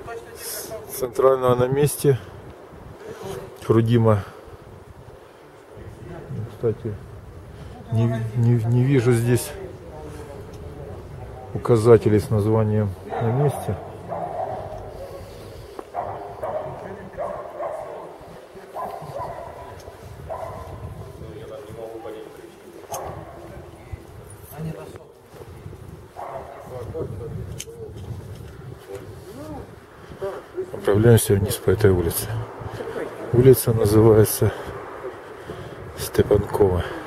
центрального на месте. Хрудима. Кстати, не вижу здесь указателей с названием на месте. Отправляемся вниз по этой улице. Улица называется Степанкова.